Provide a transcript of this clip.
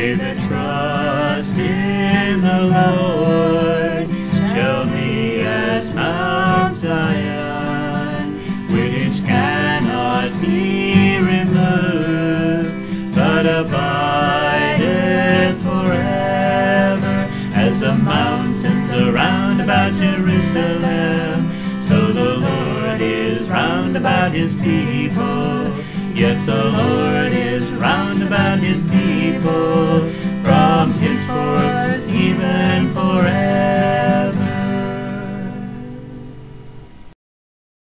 They that trust in the Lord shall be as Mount Zion, which cannot be removed, but abideth forever. As the mountains are round about Jerusalem, so the Lord is round about his people. Yes, the Lord is round about his people, from henceforth even forever.